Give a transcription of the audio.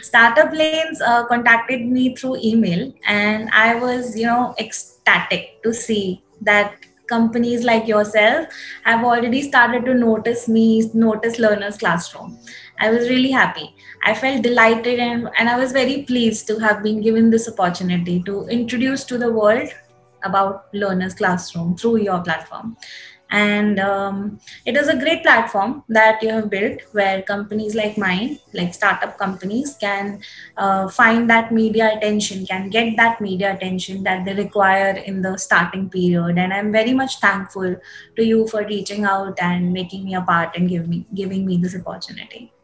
Startup Lanes contacted me through email, and I was, ecstatic to see that companies like yourself have already started to notice me, notice Learners Classroom. I was really happy. I felt delighted, and I was very pleased to have been given this opportunity to introduce to the world about Learners Classroom through your platform. And it is a great platform that you have built where companies like mine, like startup companies, can find that media attention, can get that media attention that they require in the starting period. And I'm very much thankful to you for reaching out and making me a part and giving me this opportunity.